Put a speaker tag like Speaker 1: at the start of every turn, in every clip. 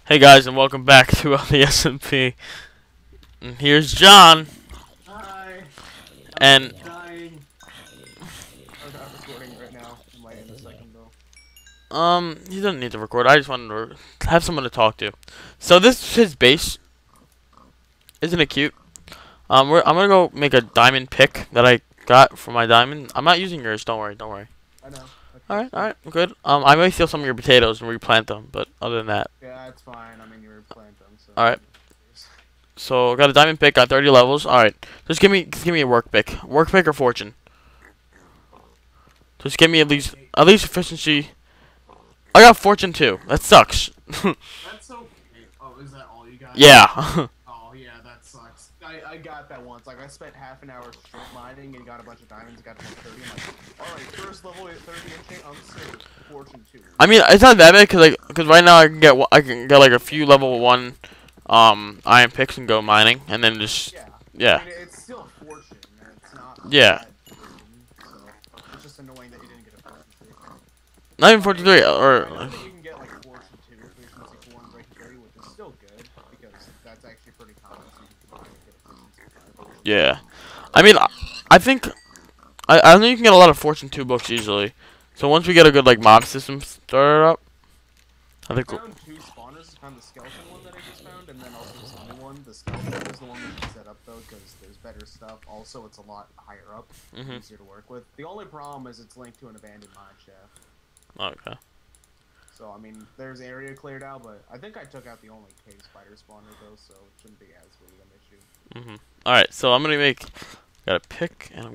Speaker 1: Hey guys, and welcome back to the SMP. And here's John,
Speaker 2: Hi. I'm
Speaker 1: and
Speaker 2: dying. I'm not recording right now. I might in a second though.
Speaker 1: he doesn't need to record. I just wanted to have someone to talk to. So this is his base. Isn't it cute? I'm gonna go make a diamond pick that I got for my diamond. I'm not using yours. Don't worry. Don't worry.
Speaker 2: I know. I
Speaker 1: All
Speaker 2: trust you.
Speaker 1: right, good. I may steal some of your potatoes and replant them, but other than that,
Speaker 2: Yeah, it's fine. I mean, you were playing them, so.
Speaker 1: all right. So got a diamond pick. Got 30 levels. All right. Just give me a work pick. Work pick or fortune. Just give me at least efficiency. I got fortune too. That sucks.
Speaker 2: That's okay. Oh, is that all you got?
Speaker 1: Yeah.
Speaker 2: Oh, yeah, that sucks. I got that once. Like, I spent half an hour strip mining and got a bunch of diamonds, got to 30. I'm like, alright, first level at 30 enchant, I'm safe. Fortune 2.
Speaker 1: I mean, it's not that bad cause right now I can get like a few level 1 iron picks and go mining and then just
Speaker 2: Yeah.
Speaker 1: yeah.
Speaker 2: I mean, it's still a fortune, and it's not a
Speaker 1: Yeah.
Speaker 2: bad fortune, so. It's just annoying that you didn't get a fortune 3.
Speaker 1: Not even
Speaker 2: I mean,
Speaker 1: 43
Speaker 2: I know
Speaker 1: or
Speaker 2: that you can get like Fortune 2, Efficiency 4, and Breaking 30, which is still good, because that's actually pretty common, so you can combine and get Efficiency 5.
Speaker 1: yeah. I mean, I think I think you can get a lot of fortune 2 books easily. So once we get a good like mob system started up, I
Speaker 2: I
Speaker 1: think
Speaker 2: found 2 spawners. I found the skeleton one that I just found, and then also the zombie one. The skeleton one is the one we should set up, though, because there's better stuff. Also, it's a lot higher up, easier to work with. The only problem is it's linked to an abandoned mine shaft.
Speaker 1: okay.
Speaker 2: So, I mean, there's area cleared out, but I think I took out the only cave spider spawner, though, so it shouldn't be as big of an issue.
Speaker 1: All right, so I'm gonna got a pick and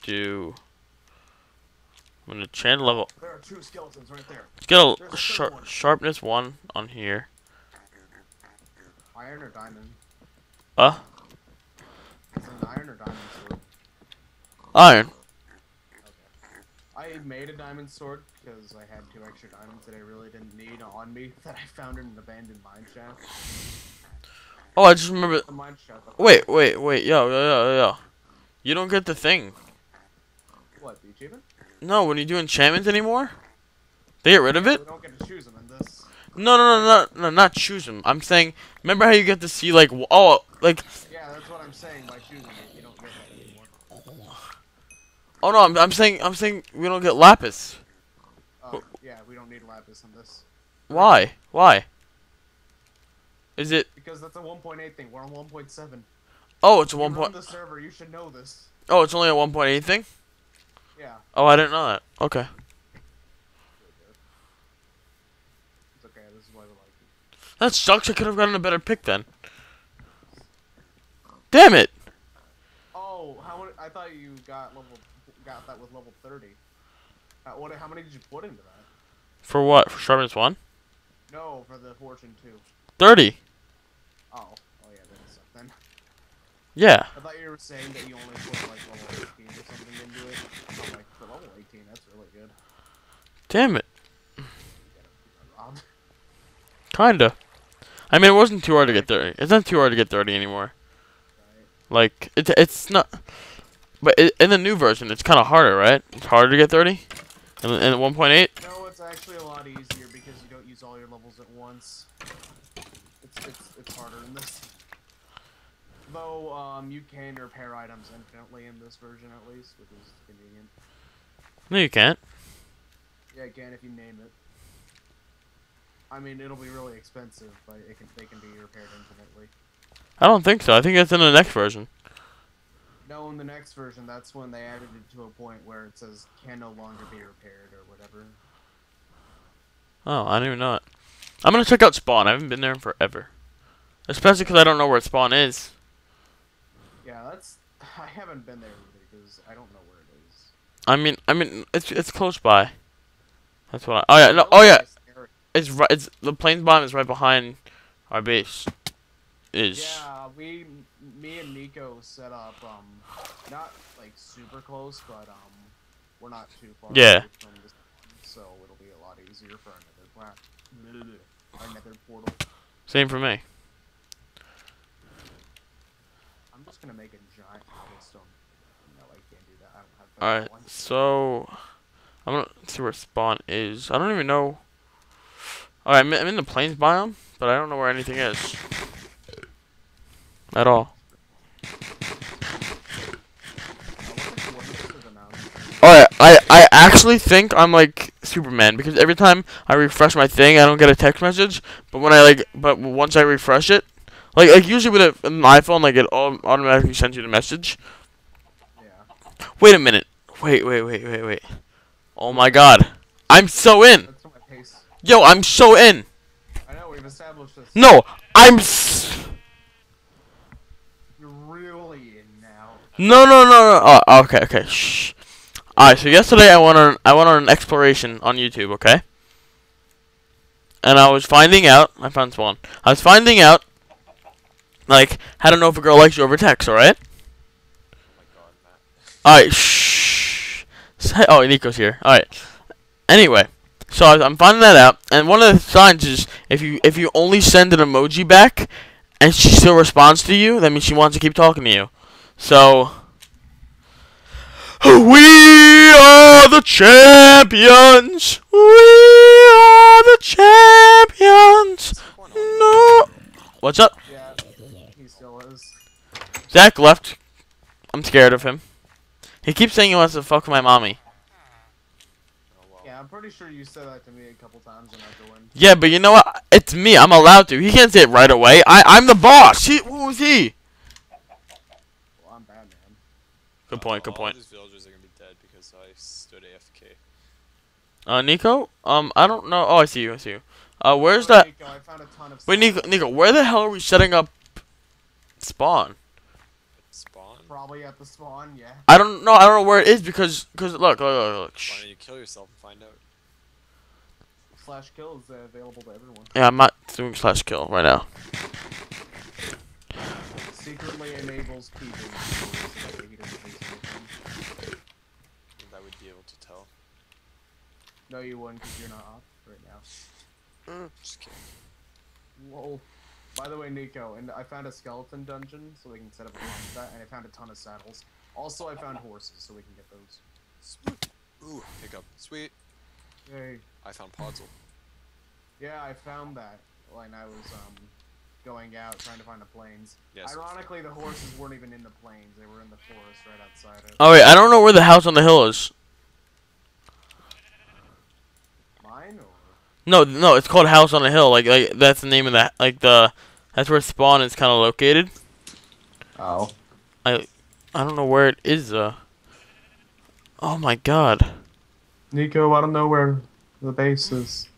Speaker 1: I'm gonna channel level.
Speaker 2: There are 2 skeletons right there.
Speaker 1: Get a
Speaker 2: There's a third one.
Speaker 1: sharpness 1 on here.
Speaker 2: Iron or diamond?
Speaker 1: Uh,
Speaker 2: Is it an iron or diamond sword?
Speaker 1: iron.
Speaker 2: Okay. I made a diamond sword because I had 2 extra diamonds that I really didn't need on me that I found in an abandoned mine shaft.
Speaker 1: Oh, I just remember.
Speaker 2: The mine shaft.
Speaker 1: Wait, yo. You don't get the thing.
Speaker 2: What, the achievement?
Speaker 1: No, when you do enchantments anymore, they get rid of
Speaker 2: Yeah,
Speaker 1: it.
Speaker 2: we don't get to choose them in this.
Speaker 1: No, not choose them. I'm saying, remember how you get to see like, like.
Speaker 2: Yeah, that's what I'm saying. By choosing it, you don't get that anymore.
Speaker 1: Oh no, I'm saying we don't get lapis.
Speaker 2: Yeah, we don't need lapis in this.
Speaker 1: Why? Why? Is it?
Speaker 2: Because that's a 1.8 thing. We're on 1.7.
Speaker 1: Oh, it's a
Speaker 2: You
Speaker 1: 1.
Speaker 2: run the server, you should know this.
Speaker 1: Oh, it's only a 1.8 thing.
Speaker 2: Yeah.
Speaker 1: Oh, I didn't know that. Okay.
Speaker 2: It's okay, this is why we like it.
Speaker 1: That sucks. I could have gotten a better pick then. Damn it.
Speaker 2: Oh, I thought you got that with level 30. How many did you put into that?
Speaker 1: For what? For sharpness 1?
Speaker 2: No, for the fortune 2.
Speaker 1: 30.
Speaker 2: Oh yeah, that is something.
Speaker 1: Yeah.
Speaker 2: I thought you were saying that you only put like level 18 or something into it. I'm like, for level 18, that's really good.
Speaker 1: Damn it.
Speaker 2: You got robbed.
Speaker 1: Kinda. I mean, it wasn't too hard to get 30. It's not too hard to get 30 anymore.
Speaker 2: Right.
Speaker 1: Like, it's not. But in the new version, it's kind of harder, right? It's harder to get 30? In 1.8?
Speaker 2: No, it's actually a lot easier because you don't use all your levels at once. It's harder in this. Though, you can repair items infinitely in this version at least, which is convenient.
Speaker 1: No, you can't.
Speaker 2: Yeah, you can if you name it. I mean, it'll be really expensive, but they can be repaired infinitely.
Speaker 1: I don't think so. I think it's in the next version.
Speaker 2: No, in the next version, that's when they added it to a point where it says can no longer be repaired or whatever.
Speaker 1: Oh, I didn't even know it. I'm gonna check out Spawn. I haven't been there in forever. Especially because I don't know where Spawn is.
Speaker 2: Yeah, I haven't been there either because I don't know where it is.
Speaker 1: I mean, it's close by. That's what. Oh yeah, no. Oh yeah, it's right. It's the plains bomb is right behind our base.
Speaker 2: Yeah, me and Nico set up, not like super close, but we're not too far
Speaker 1: Yeah.
Speaker 2: away from this, so it'll be a lot easier for our nether portal.
Speaker 1: Same for me.
Speaker 2: I'm just gonna make a giant cobblestone. No, I can't do that. I don't have
Speaker 1: All
Speaker 2: that
Speaker 1: right,
Speaker 2: one.
Speaker 1: so I'm gonna see where Spawn is. I don't even know. Alright, I'm in the plains biome, but I don't know where anything is. At all. Alright, I actually think I'm like Superman because every time I refresh my thing, I don't get a text message. But when but once I refresh it, like usually with an iPhone, like it automatically sends you the message.
Speaker 2: Yeah.
Speaker 1: Wait a minute. Wait. Oh my God, I'm so in.
Speaker 2: That's my pace.
Speaker 1: Yo, I'm so in.
Speaker 2: I know we've established this.
Speaker 1: No,
Speaker 2: You're really in now.
Speaker 1: No. Oh, okay. Shh. Alright, so yesterday I went on an exploration on YouTube, okay? And I was finding out, I found spawn. I was finding out, like, how to know if a girl likes you over text, alright? Alright, shh. Oh, Nico's here. Alright. Anyway, so I'm finding that out, and one of the signs is if you only send an emoji back, and she still responds to you, that means she wants to keep talking to you. So... We are the champions! We are the champions! No! What's up?
Speaker 2: Yeah, he still is.
Speaker 1: Zach left. I'm scared of him. He keeps saying he wants to fuck my mommy.
Speaker 2: Yeah, I'm pretty sure you said that to me a couple times when I joined.
Speaker 1: Yeah, but you know what? It's me. I'm allowed to. He can't say it right away. I'm the boss. Who is he?
Speaker 2: Well, I'm Batman.
Speaker 1: Good point.
Speaker 3: All these villagers are gonna be dead because I stood AFK.
Speaker 1: Nico? I don't know. Oh, I see you. Where's that?
Speaker 2: Nico, I found a ton of
Speaker 1: Wait, Nico, where the hell are we setting up spawn?
Speaker 3: Spawn?
Speaker 2: Probably at the spawn, yeah.
Speaker 1: I don't know where it is because look.
Speaker 3: Why don't you kill yourself and find out?
Speaker 2: Slash kill is available to everyone.
Speaker 1: Yeah, I'm not doing slash kill right now.
Speaker 2: Secretly enables people so that he doesn't face anything.
Speaker 3: And I would be able to tell.
Speaker 2: No, you wouldn't because you're not up right now.
Speaker 3: Just kidding.
Speaker 2: Lol. By the way, Nico, and I found a skeleton dungeon so we can set up a combat, and I found a ton of saddles. Also, I found horses so we can get those.
Speaker 3: Sweet. Ooh, pick up. Sweet.
Speaker 2: Hey.
Speaker 3: I found Podzol.
Speaker 2: Yeah, I found that when I was going out trying to find the plains.
Speaker 3: Yes.
Speaker 2: Ironically, the horses weren't even in the plains; they were in the forest right outside it.
Speaker 1: Oh wait, I don't know where the house on the hill is.
Speaker 2: Mine or?
Speaker 1: No, it's called House on the Hill. Like that's the name of that. That's where spawn is kind of located.
Speaker 2: Oh.
Speaker 1: I don't know where it is. Oh my God.
Speaker 2: Nico, I don't know where the base is.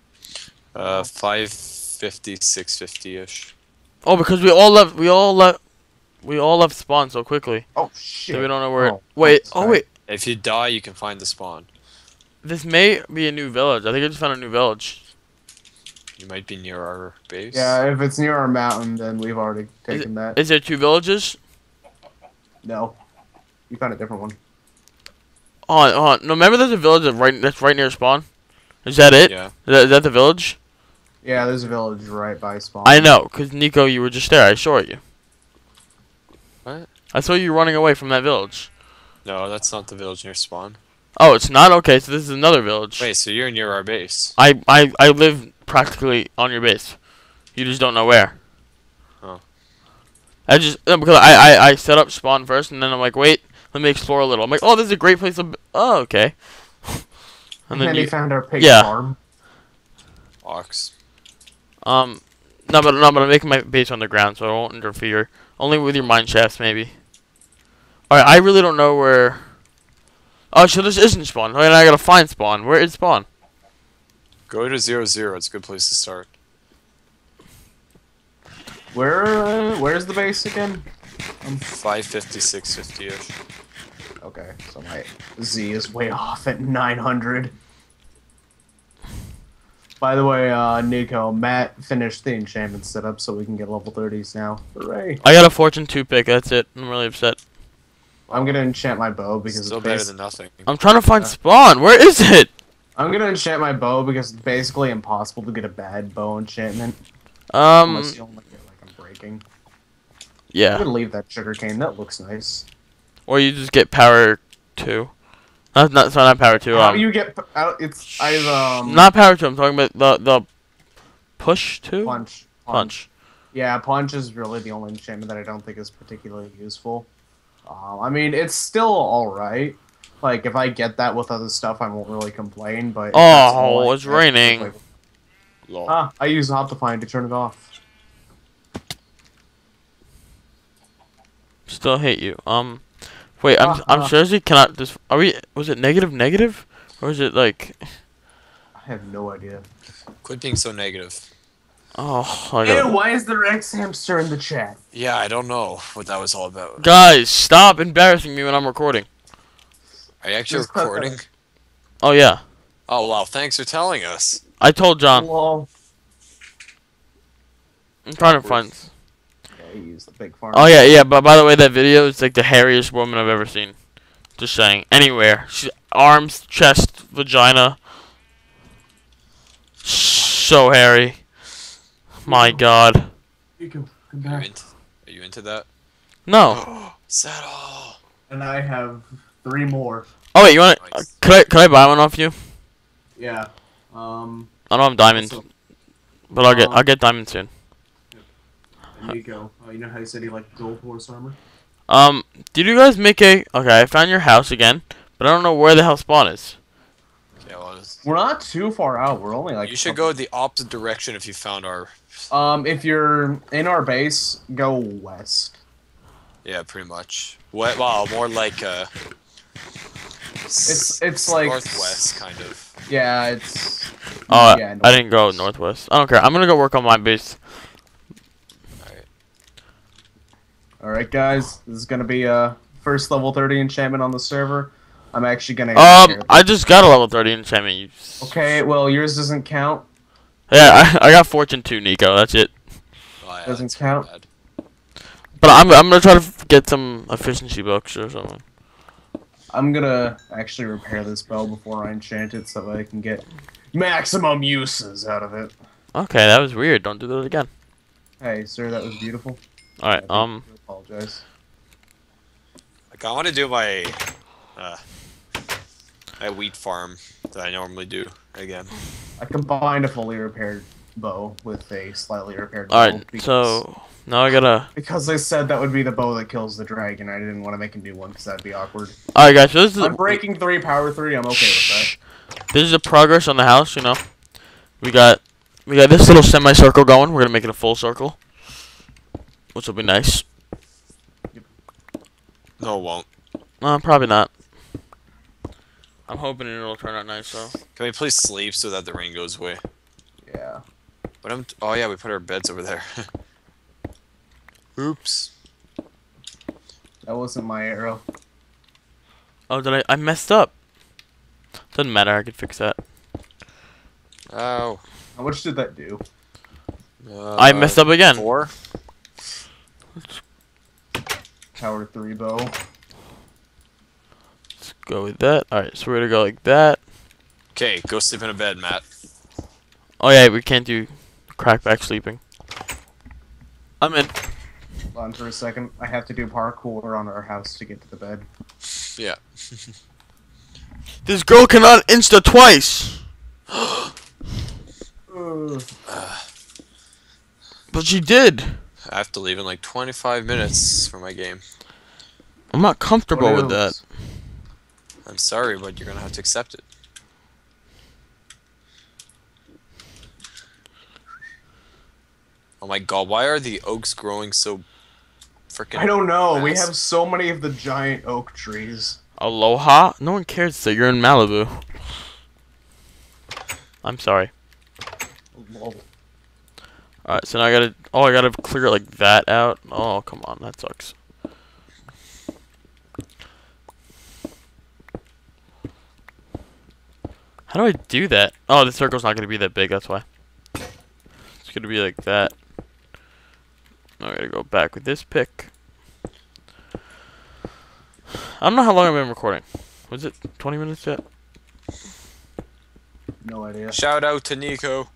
Speaker 3: 550, 650-ish.
Speaker 1: Oh, because we all left spawn so quickly.
Speaker 2: Oh shit.
Speaker 1: So we don't know where.
Speaker 2: Oh,
Speaker 1: Wait.
Speaker 2: sorry.
Speaker 1: Oh wait.
Speaker 3: If you die, you can find the spawn.
Speaker 1: This may be a new village. I think I just found a new village.
Speaker 3: You might be near our base.
Speaker 2: Yeah, if it's near our mountain, then we've already taken that.
Speaker 1: Is there two villages?
Speaker 2: No. You found a different one.
Speaker 1: Oh, no, remember there's a village that's right near spawn? Is that it?
Speaker 3: Yeah.
Speaker 1: Is that the village?
Speaker 2: Yeah, there's a village right by spawn.
Speaker 1: I know, because Nico, you were just there. I saw you.
Speaker 3: What?
Speaker 1: I saw you running away from that village.
Speaker 3: No, that's not the village near spawn.
Speaker 1: Oh, it's not? Okay, so this is another village.
Speaker 3: Wait, so you're near our base?
Speaker 1: I live practically on your base. You just don't know where.
Speaker 3: Oh.
Speaker 1: Because I set up spawn first, and then I'm like, wait, let me explore a little. I'm like, oh, this is a great place to... Oh, okay.
Speaker 2: And then you found our pig
Speaker 1: yeah.
Speaker 2: farm.
Speaker 3: Ox.
Speaker 1: No, but I'm making my base on the ground, so I won't interfere. Only with your mine shafts, maybe. Alright, I really don't know where... Oh, so this isn't spawn. Alright, I gotta find spawn. Where is spawn?
Speaker 3: Go to 0-0. It's a good place to start.
Speaker 2: Where's the base again?
Speaker 3: 550, 650-ish.
Speaker 2: Okay, so my Z is way off at 900. By the way, Nico, Matt finished the enchantment setup so we can get level 30s now. Hooray!
Speaker 1: I got a Fortune 2 pick, that's it. I'm really upset.
Speaker 2: I'm gonna enchant my bow because
Speaker 3: Still
Speaker 2: it's
Speaker 3: better than nothing.
Speaker 1: I'm trying to find spawn. Where is it?
Speaker 2: I'm gonna enchant my bow because it's basically impossible to get a bad bow enchantment. Unless you only get like a breaking. I'm
Speaker 1: Yeah.
Speaker 2: gonna leave that sugarcane. That looks nice.
Speaker 1: Or you just get power 2. Not power 2.
Speaker 2: How do you get out? It's I've
Speaker 1: Not power 2. I'm talking about the Push too?
Speaker 2: Punch.
Speaker 1: Punch.
Speaker 2: Yeah, punch is really the only enchantment that I don't think is particularly useful. I mean, it's still alright. Like, if I get that with other stuff, I won't really complain, but... if that's all
Speaker 1: Oh,
Speaker 2: I
Speaker 1: it's
Speaker 2: get,
Speaker 1: raining.
Speaker 2: like,
Speaker 3: Lol.
Speaker 2: I use Optifine to turn it off.
Speaker 1: Still hate you. Wait, I'm seriously cannot. This are we? Was it negative, or is it like?
Speaker 2: I have no idea.
Speaker 3: Quit being so negative.
Speaker 1: Oh, I
Speaker 2: Ew,
Speaker 1: got
Speaker 2: why is the Rex hamster in the chat?
Speaker 3: Yeah, I don't know what that was all about.
Speaker 1: guys, stop embarrassing me when I'm recording.
Speaker 3: Are you actually
Speaker 2: Just cut
Speaker 3: recording?
Speaker 2: that.
Speaker 1: Oh yeah,
Speaker 3: Oh wow, thanks for telling us.
Speaker 1: I told John.
Speaker 2: Lol.
Speaker 1: I'm trying to find.
Speaker 2: Yeah, he used the big farm.
Speaker 1: Oh yeah. But by the way, that video is like the hairiest woman I've ever seen. Just saying. Anywhere. She, arms, chest, vagina. So hairy. My God.
Speaker 2: Nico, come
Speaker 3: Are
Speaker 2: back.
Speaker 3: you into that?
Speaker 1: No.
Speaker 3: Settle.
Speaker 2: And I have 3 more.
Speaker 1: Oh wait, you want?
Speaker 3: Nice.
Speaker 1: Could I buy one off you?
Speaker 2: Yeah.
Speaker 1: I don't have diamonds,
Speaker 2: So,
Speaker 1: but I'll get diamonds soon.
Speaker 2: Nico, you know how you said he liked gold horse armor?
Speaker 1: Did you guys make a? Okay, I found your house again, but I don't know where the hell spawn is.
Speaker 3: Okay, well,
Speaker 2: We're not too far out. We're only like.
Speaker 3: you should go the opposite direction if you found our.
Speaker 2: If you're in our base, go west.
Speaker 3: Yeah, pretty much. What? Wow, more like
Speaker 2: It's like
Speaker 3: northwest kind of.
Speaker 2: Yeah, it's.
Speaker 1: Oh,
Speaker 2: yeah,
Speaker 1: I didn't go northwest. I don't care. I'm gonna go work on my base.
Speaker 3: Alright.
Speaker 2: All right, guys. This is gonna be a first level 30 enchantment on the server. I'm actually gonna.
Speaker 1: I just got a level 30 enchantment. You...
Speaker 2: Okay, well yours doesn't count.
Speaker 1: Yeah, I got Fortune 2, Nico. That's it.
Speaker 3: Oh, yeah,
Speaker 2: Doesn't
Speaker 3: that's
Speaker 2: count.
Speaker 3: bad.
Speaker 1: But I'm gonna try to get some efficiency books or something.
Speaker 2: I'm gonna actually repair this bow before I enchant it so I can get maximum uses out of it.
Speaker 1: Okay, that was weird. Don't do that again.
Speaker 2: Hey, sir, that was beautiful.
Speaker 1: All right.
Speaker 2: I apologize.
Speaker 3: Like I want to do my wheat farm that I normally do again.
Speaker 2: I combined a fully repaired bow with a slightly repaired bow.
Speaker 1: All right.
Speaker 2: because-
Speaker 1: So now I gotta.
Speaker 2: Because they said that would be the bow that kills the dragon, I didn't want to make a new one because that'd be awkward.
Speaker 1: All right, guys. So this is.
Speaker 2: I'm breaking 3, power 3. I'm okay with
Speaker 1: This is the progress on the house. You know, we got this little semicircle going. We're gonna make it a full circle, which will be nice.
Speaker 3: No, it won't.
Speaker 1: Probably not. I'm hoping it'll turn out nice though.
Speaker 3: Can we please sleep so that the rain goes away?
Speaker 2: that. Yeah.
Speaker 3: But oh yeah, we put our beds over there. Oops.
Speaker 2: That wasn't my arrow.
Speaker 1: Oh, did I messed up? Doesn't matter. I could fix that.
Speaker 3: Oh.
Speaker 2: How much did that do?
Speaker 1: I messed up again.
Speaker 3: 4?
Speaker 2: Power 3 bow.
Speaker 1: Let's go with that. All right. So we're gonna go like that.
Speaker 3: Okay, go sleep in a bed, Matt.
Speaker 1: Oh yeah, we can't do crackback sleeping. I'm in.
Speaker 2: Hold on for a second. I have to do parkour on our house to get to the bed.
Speaker 3: Yeah.
Speaker 1: This girl cannot insta twice. But she did.
Speaker 3: I have to leave in like 25 minutes for my game.
Speaker 1: I'm not comfortable with that.
Speaker 3: I'm sorry, but you're gonna have to accept it. Oh my god, why are the oaks growing so freaking
Speaker 2: I don't know. We
Speaker 3: fast?
Speaker 2: have so many of the giant oak trees.
Speaker 1: Aloha? No one cares that you're in Malibu. I'm sorry.
Speaker 2: Lol.
Speaker 1: Alright, so now I gotta. Oh, I gotta clear like that out. Oh, come on, that sucks. How do I do that? Oh, the circle's not gonna be that big. That's why. It's gonna be like that. Now I gotta go back with this pick. I don't know how long I've been recording. Was it 20 minutes yet?
Speaker 2: No idea.
Speaker 3: Shout out to Nico.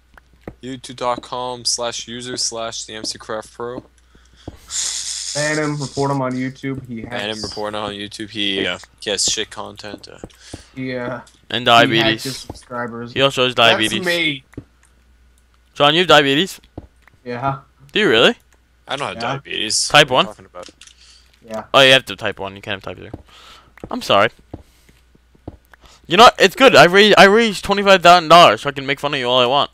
Speaker 3: youtube.com/user/themccraftpro.
Speaker 2: Ban him, report him on YouTube. He has.
Speaker 3: And him reporting on YouTube. He has shit content.
Speaker 2: Yeah.
Speaker 1: And
Speaker 2: He hacked his
Speaker 1: diabetes.
Speaker 2: subscribers.
Speaker 1: He also has diabetes.
Speaker 2: That's me.
Speaker 1: John, you have diabetes?
Speaker 2: Yeah.
Speaker 1: Do you really?
Speaker 3: I don't have
Speaker 2: Yeah.
Speaker 3: diabetes.
Speaker 1: Type
Speaker 3: What are
Speaker 1: 1?
Speaker 3: you talking about?
Speaker 2: Yeah.
Speaker 1: Oh, you have to type 1. You can't have type 2. I'm sorry. You know what? It's good. I raised $25,000 so I can make fun of you all I want.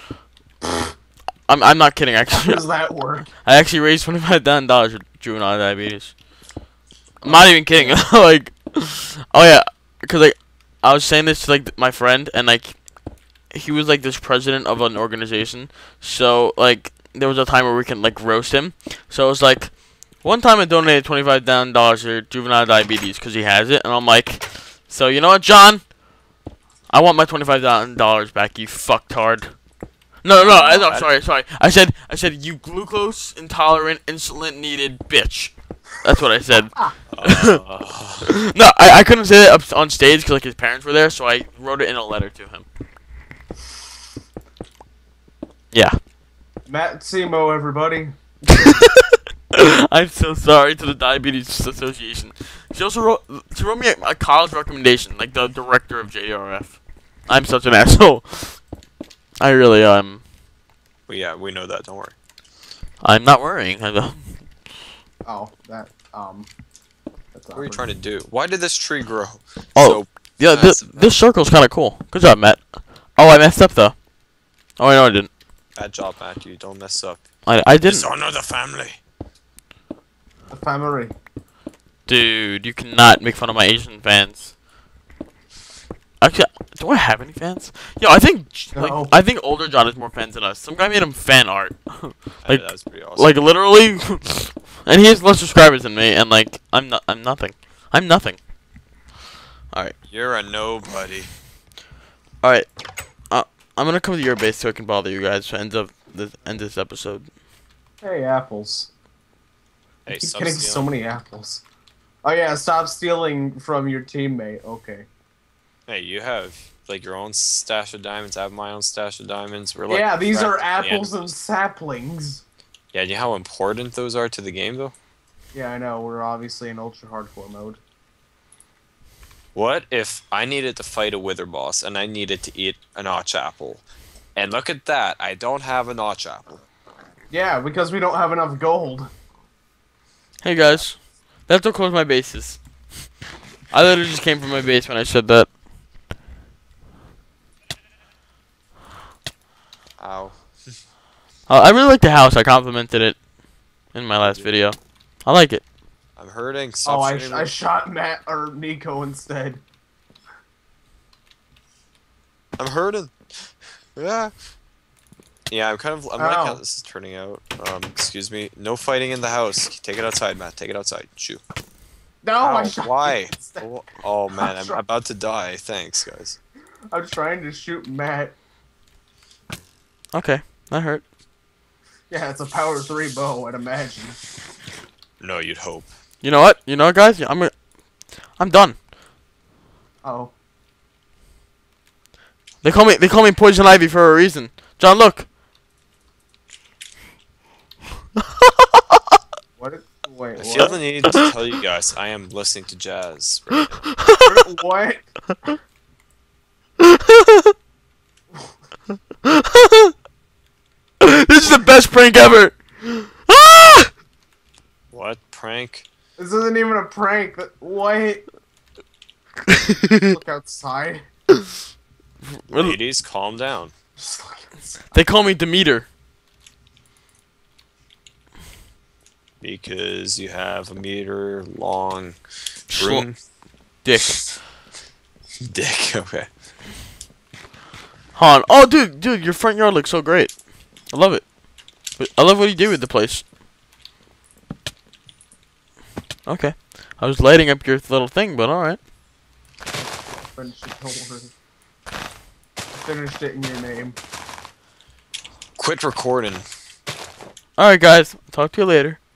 Speaker 1: I'm not kidding.
Speaker 2: How
Speaker 1: Actually,
Speaker 2: does that work?
Speaker 1: I actually raised $25,000 for juvenile diabetes. I'm not even kidding. Like, oh yeah, because like I was saying this to like my friend, and like he was like this president of an organization. So like there was a time where we can like roast him. So it was like one time I donated $25,000 for juvenile diabetes because he has it, and I'm like, so you know what, John? I want my $25,000 back. You fucktard. No, sorry. I said you glucose intolerant, insulin needed bitch. That's what I said. No, I couldn't say it up on stage because like his parents were there, so I wrote it in a letter to him. Yeah.
Speaker 2: Matt Simo, everybody.
Speaker 1: I'm so sorry to the Diabetes Association. She wrote me a college recommendation, like the director of JRF. I'm such an asshole. I really am.
Speaker 3: Well, yeah, we know that. Don't worry.
Speaker 1: I'm not worrying.
Speaker 2: Oh, that, that's
Speaker 3: What are you trying to do? Why did this tree grow?
Speaker 1: Oh,
Speaker 3: So
Speaker 1: yeah, this circle's kind of cool. Good job, Matt. Oh, I messed up, though. Oh, I know I didn't.
Speaker 3: bad job, Matt. You don't mess up.
Speaker 1: I didn't.
Speaker 3: Dishonor the family.
Speaker 2: The family.
Speaker 1: Dude, you cannot make fun of my Asian fans. Actually, do I have any fans? Yo, I think
Speaker 2: No.
Speaker 1: I think older John has more fans than us. Some guy made him fan art. Like,
Speaker 3: That's pretty awesome.
Speaker 1: like literally, and he has less subscribers than me. And like, I'm nothing. I'm nothing. All right.
Speaker 3: You're a nobody.
Speaker 1: All right. I'm gonna come to your base so I can bother you guys to end this episode.
Speaker 2: Hey, apples.
Speaker 3: Hey,
Speaker 2: Keep
Speaker 3: stop
Speaker 2: getting so
Speaker 3: stealing.
Speaker 2: many apples. Oh yeah, stop stealing from your teammate. Okay.
Speaker 3: Hey, you have like your own stash of diamonds. I have my own stash of diamonds. We're like
Speaker 2: Yeah, these are
Speaker 3: practically
Speaker 2: apples
Speaker 3: enemies.
Speaker 2: and saplings.
Speaker 3: Yeah, you know how important those are to the game, though.
Speaker 2: Yeah, I know. We're obviously in ultra hardcore mode.
Speaker 3: What if I needed to fight a wither boss and I needed to eat a notch apple? And look at that, I don't have a notch apple.
Speaker 2: Yeah, because we don't have enough gold.
Speaker 1: Hey guys, that's how close my base is. I literally just came from my base when I said that.
Speaker 3: Ow.
Speaker 1: I really like the house. I complimented it in my last video. I like it.
Speaker 3: I'm hurting. Stop
Speaker 2: Oh,
Speaker 3: shooting
Speaker 2: I
Speaker 3: me.
Speaker 2: shot Matt or Nico instead.
Speaker 3: I'm hurting. Yeah. Yeah, I'm kind of. I'm liking how this is turning out. Excuse me. No fighting in the house. Take it outside, Matt. Take it outside. Shoot.
Speaker 2: No,
Speaker 3: Ow,
Speaker 2: I shot
Speaker 3: why?
Speaker 2: you instead.
Speaker 3: Oh man, I'm
Speaker 2: trying-
Speaker 3: about to die. Thanks, guys.
Speaker 2: I'm trying to shoot Matt.
Speaker 1: Okay, that hurt.
Speaker 2: Yeah, it's a power 3 bow, I'd imagine.
Speaker 3: No, you'd hope.
Speaker 1: You know what? You know what, guys? I'm done.
Speaker 2: Oh.
Speaker 1: They call me Poison Ivy for a reason. John, look.
Speaker 2: What? Wait,
Speaker 3: I feel
Speaker 2: what?
Speaker 3: the need to tell you guys I am listening to jazz. Right now.
Speaker 2: What?
Speaker 1: This is the best prank ever. Ah!
Speaker 3: What prank?
Speaker 2: This isn't even a prank. What? Look outside.
Speaker 3: Ladies, calm down.
Speaker 2: Just look outside.
Speaker 1: They call me Demeter.
Speaker 3: Because you have a meter long broom.
Speaker 1: Dick.
Speaker 3: Dick, okay.
Speaker 1: Han. Oh, dude, your front yard looks so great. I love it. I love what you do with the place. Okay. I was lighting up your little thing, but alright.
Speaker 2: Finished it, don't worry. Finished it in your name.
Speaker 3: Quit recording.
Speaker 1: Alright, guys. Talk to you later.